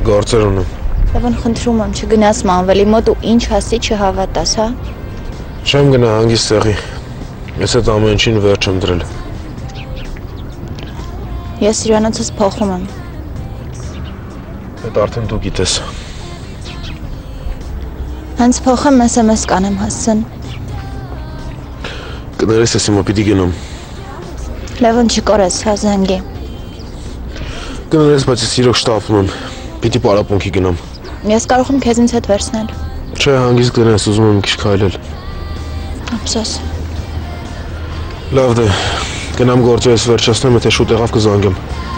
Գործեր ունեմ։ Լավն խնդրում եմ չգնաս Մանվելի մոտ ու ինչ ասի չհավատաս, հա։ Չեմ գնա հանգիստ տեղի։ Ես այդ ամեն ինչին վերջ եմ դրել։ Ես իրանոցս փոխում եմ։ Այդ արդեն դու գիտես։ Հենց փոխեմ SMS կանեմ հասցեն։ Կներես ես հիմա պիտի գնամ։ Լավն չկորես, հա զանգի։ Կներես, բայց ես իրոք շտապում եմ։ Պիտի պարապմունքի գնամ։ Ես կարող եմ քեզ ինձ հետ վերցնել։ Չէ, հանգիստ գնես, ուզում եմ մի քիչ քայլել։ Ափսոս։ Լավ դե, գնամ գործերս վերջացնեմ, եթե շուտ եղավ կզանգեմ։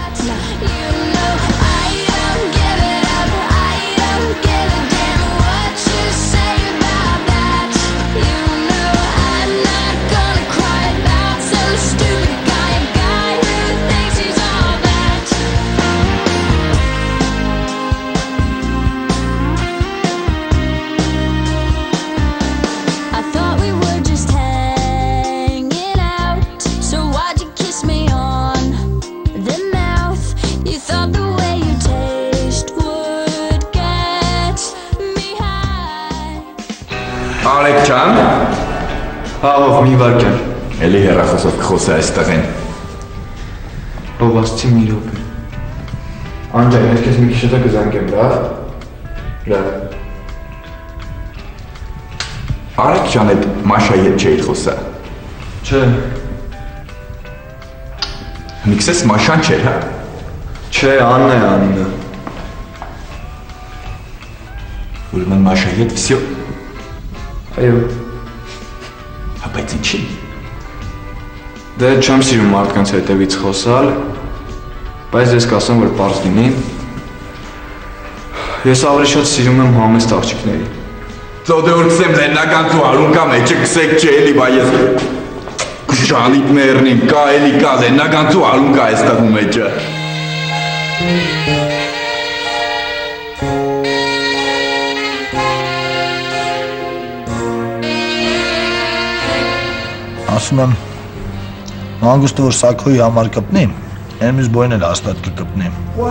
Արեկ ջան, հաղով մի վարկյան, էլի հեռախոսով կխոսի այստեղ են։ ով ասցի մի րոպե։ Անջան, ես քեզ մի քիչ հետո կզանգեմ, լավ։ Լավ։ Արեկ ջան, այդ Մաշայի հետ չէիր խոսա։ Չէ։ Նիքսես Մաշան չէր, հա։ Չէ, Աննա է անունը։ Ուրեմն Մաշայի հետ վсё։ Այո։ Բայց ինչի։ Դե չեմ սիրում մարդկանց հետևից խոսալ, բայց ես կասեմ, որ պարզ լինի։ Ես ավելի շատ սիրում եմ համեստ աղջիկների։ Ծոդեոր կսեմ լեննական դու արունկա մեջը կսեք չէ էլի, բա ես Ժանիտ մերնիմ, կա էլի կա լեննական դու արունկա այստեղ ու մեջը։ Ասում եմ, հանգուստը որ Սաքոյի համար կպնի, Էմիս բոյն էլ հաստատ կկպնի։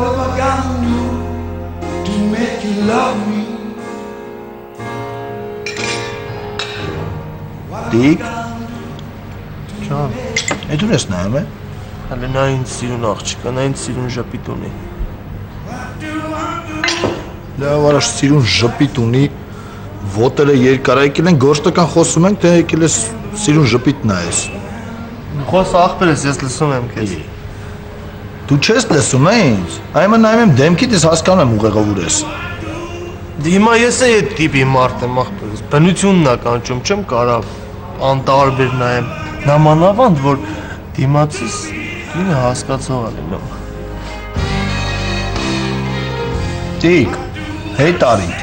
Տիկ։ Ջան, էդ ուր ես նայում է։ Հələ նա ինձ սիրուն աղջիկա, նա ինձ սիրուն ժպիտ ունի։ Լավ արաշ սիրուն ժպիտ ունի, ոտերը երկար եկել են, գործական խոսում ենք, թե եկել ես սիրուն ժպիտ նայես։ Խոս աղբեր ես, ես լսում եմ քեզ։ Դու չես լսում է ինձ։ Այմը նայում եմ դեմքիդ, ես հասկանում եմ ուղեղով ուր ես։ Հիմա ես այդ տիպի մարդ եմ աղբեր ես, բնությունն է կանչում, չեմ կարող անտարբեր նայեմ։ Նամանավանդ, որ դիմացիս ինը հասկացող է լինում։ Տիկ, հետ արիդ։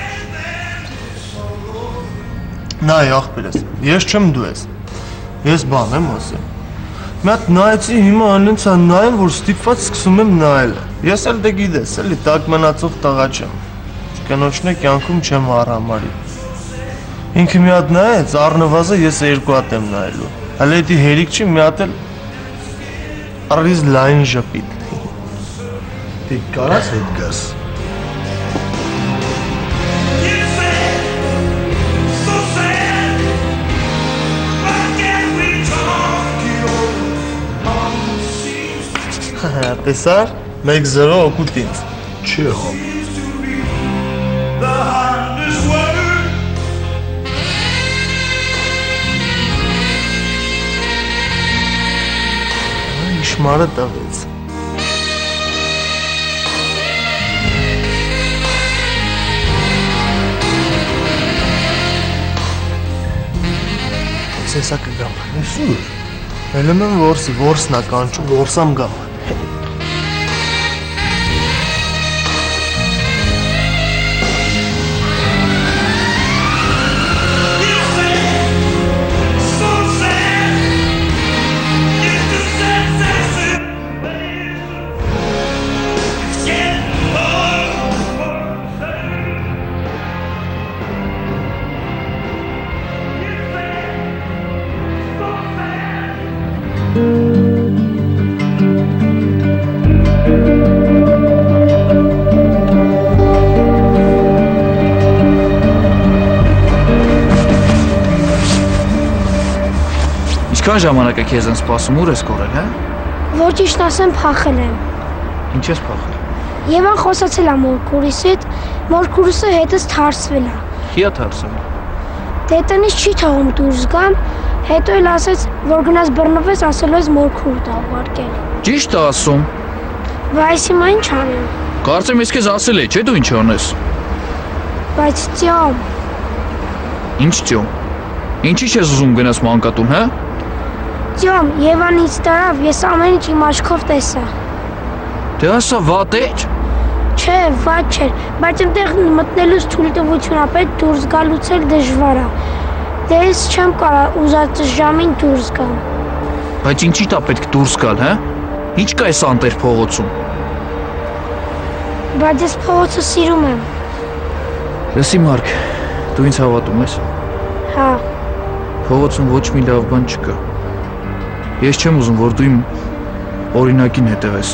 Նայ աղբեր ես, ես չեմ դու ես, ես բան եմ ասեմ։ Մի հատ նայեցի հիմա անենց է նայեմ, որ ստիպված սկսում եմ նայել։ Ես էլ դե գիտես, էլի տակ մնացող տղա չեմ։ Կնոջն է կյանքում չեմ արհամարի։ Ինքը մի հատ նայեց, առնվազը ես երկու հատ եմ նայելու։ Հələ էդի հերիք չի, մի հատ էլ առիզ լայն ժպիտ։ Տիկ, կարաս հետ գաս։ Տեսար, 1-0 օգուտ ինձ։ Չի եղավ։ Իշմարը տվեց։ Սեսա կգամ։ Այսուր։ Ելեմ եմ որսի, որսն է կանչում, որսամ գամ։ Ինչքան ժամանակ է քեզ են սպասում, ուր ես կորել, հա? Որ ճիշտ ասեմ, փախել եմ։ Ինչ ես փախել։ Եվան խոսացել է մորքուրիս հետ, մորքուրիսը հետս թարսվել է։ Ի՞նչ է թարսել։ Դե տնից չի թողում դուրս գամ, հետո էլ ասեց, որ գնաս բռնվես, ասելով ես մորքուր տա ուղարկել։ Ճիշտ է ասում։ Բայց հիմա ինչ անեմ։ Կարծեմ ես քեզ ասել էի, չէ՞ դու ինչ անես։ Բայց ծյամ։ Ինչ ծյամ։ Ինչի՞ ես ուզում գնաս մանկատուն, հա։ Ծյամ, Եվան ինձ տարավ, ես ամեն ինչ իմ աչքով տեսա։ Դե ասա վատ է։ Չէ, վատ չէ, բայց այնտեղ մտնելուց թույլտվություն ապետ դուրս գալուց էլ դժվար է։ Դե ես չեմ կարող ուզածս ժամին դուրս գամ։ Բայց ինչի՞ տա պետք դուրս գալ, հա։ Ինչ կա այս անտեր փողոցում։ Բայց ես փողոցը սիրում եմ։ Լսի Մարկ, դու ինձ հավատում ես։ Հա։ Փողոցում ոչ մի լավ բան չկա։ Ես չեմ ուզում, որ դու իմ օրինակին հետևես։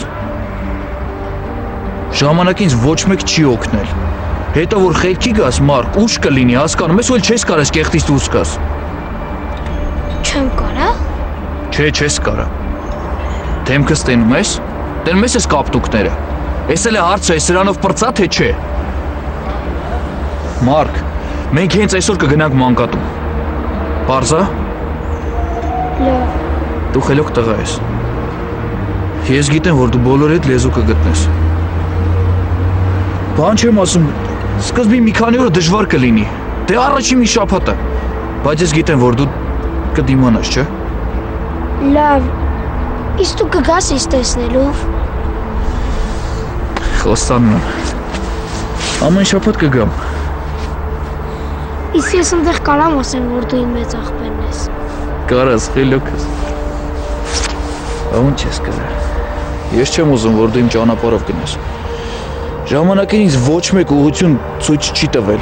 Ժամանակին ոչ մեկ չի օգնել։ Հետո որ խելքի գաս, Մարկ, ուշ կլինի, հասկանում ես, ու էլ չես կարես կեղտից դուրս գաս։ Չեմ կարա։ Չէ, չես կարա։ Դեմքս տենում ես։ Տենում ես կապտուկները։ Էս էլ է հարցը, է սրանով պրծա, թե չէ։ Մարկ, մենք հենց այսօր կգնանք մանկատուն։ Պարզա։ Լավ։ Դու խելոք տղա ես։ Ես գիտեմ, որ դու բոլորի հետ լեզու կգտնես։ Բան չեմ ասում, սկզբի մի քանի օրը դժվար կլինի, դե առաջին մի շաբաթը, բայց ես գիտեմ, որ դու կդիմանաս, չէ։ Լավ, իսկ դու կգաս ինձ տեսնելով։ Խոստանում եմ, ամեն շաբաթ կգամ։ Իսկ ես այնտեղ կարամ ասեմ, որ դու իմ մեծ աղբերն ես։ Կարաս, խելոքս։ Ո՞նց ես կարա։ Ես չեմ ուզում, որ դու իմ ճանապարհով գնաս։ Ժամանակին ինձ ոչ մեկ ուղղություն ցույց չի տվել։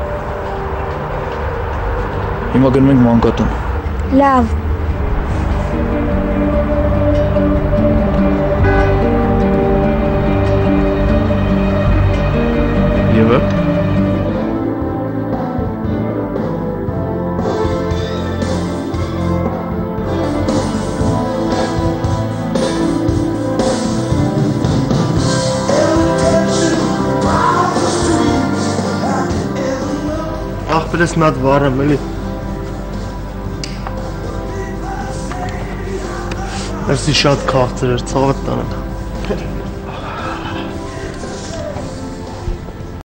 Հիմա գնում ենք մանկատուն։ Լավ։ Եվա։ Ախպերս մի հատ վառեմ, էլի։ Էսի շատ քաղցր էր, ցավդ տանեմ։